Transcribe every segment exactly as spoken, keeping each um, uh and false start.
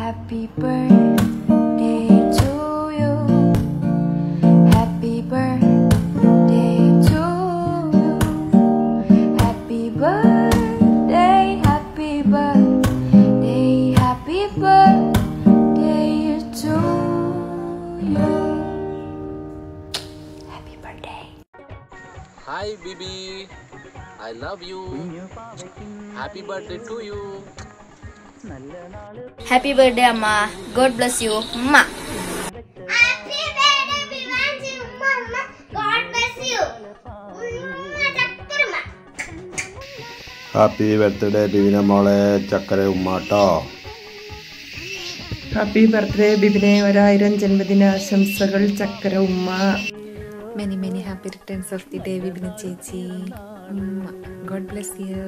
Happy birthday to you. Happy birthday to you. Happy birthday, happy birthday, happy birthday to you. Happy birthday. Hi Bibi, I love you. Happy birthday to you. Happy birthday, Amma. God bless you, Amma. Happy birthday, Bibina. Mama, God bless you. Happy birthday, Bibina Mole, Chakare Ummata. Happy birthday, Bibine. ഒരായിരം ജന്മദിന ആശംസകൾ ചക്കര ഉമ്മ. Many many happy returns of the day, Bibina ചേച്ചി. God bless you.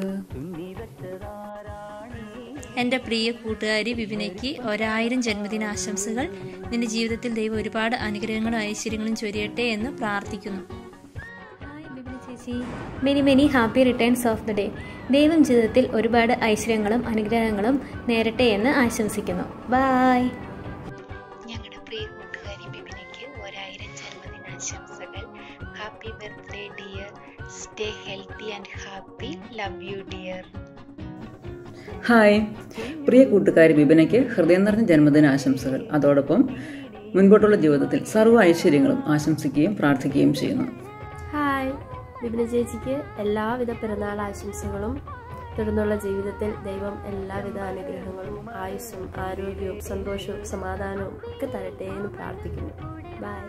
എൻ്റെ പ്രിയ കൂട്ടുകാരി ബിബിനയ്ക്ക് ഒരായിരം ജന്മദിനാശംസകൾ. നിന്റെ ജീവിതത്തിൽ ദൈവം ഒരുപാട് അനുഗ്രഹങ്ങളും ഐശ്വര്യങ്ങളും ചൊരിയട്ടെ എന്ന് പ്രാർത്ഥിക്കുന്നു. ഹായ് ബിബിന ചേച്ചി, many many happy returns of the day. ദൈവം ജീവിതത്തിൽ ഒരുപാട് ഐശ്വര്യങ്ങളും അനുഗ്രഹങ്ങളും നേരട്ടെ എന്ന് ആശംസിക്കുന്നു. ബൈ. ഞങ്ങളുടെ പ്രിയ കൂട്ടുകാരി ബിബിനയ്ക്ക് ഒരായിരം ജന്മദിനാശംസകൾ. Happy birthday dear. Stay healthy and happy. Love you dear. Hi, പ്രിയ കൂട്ടുകാരി ബിബിനയ്ക്ക് ഹൃദയം നിറഞ്ഞ ജന്മദിനാശംസകൾ. അതോടൊപ്പം മുൻപോട്ടുള്ള ജീവിതത്തിൽ സർവ്വ ഐശ്വര്യങ്ങളും ആശംസിക്കുകയും പ്രാർത്ഥിക്കുകയും ചെയ്യുന്നു. ഹായ്, ബിബിന ചേച്ചിക്ക് എല്ലാവിധ പിറന്നാൾ ആശംസകളും. തുടർന്നുള്ള ജീവിതത്തിൽ ദൈവം എല്ലാവിധ അനുഗ്രഹങ്ങളും ആയുസ്സും ആരോഗ്യവും സന്തോഷവും സമാധാനവും ഒക്കെ തരട്ടെ എന്ന് പ്രാർത്ഥിക്കുന്നു. Bye.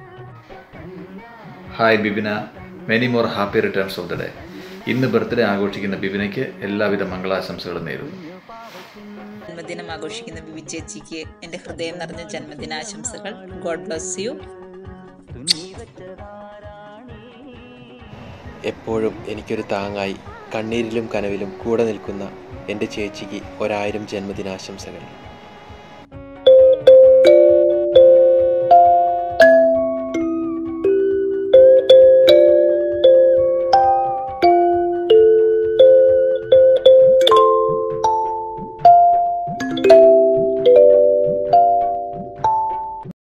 Hi Bibina, many more happy returns of the day. ഇന്ന് ബർത്ത്ഡേ ആഘോഷിക്കുന്ന ബിബിനയ്ക്ക് എല്ലാവിധ മംഗളാശംസകളും നേരുന്നു. ജന്മദിനം ആഘോഷിക്കുന്ന ബിബി ചേച്ചിക്ക് എൻ്റെ ഹൃദയം നിറഞ്ഞ ജന്മദിനാശംസകൾ. God bless you. എപ്പോഴും എനിക്കൊരു താങ്ങായി കണ്ണീരിലും കനവിലും കൂടെ നിൽക്കുന്ന എൻ്റെ ചേച്ചിക്ക് ഒരായിരം ജന്മദിനാശംസകൾ.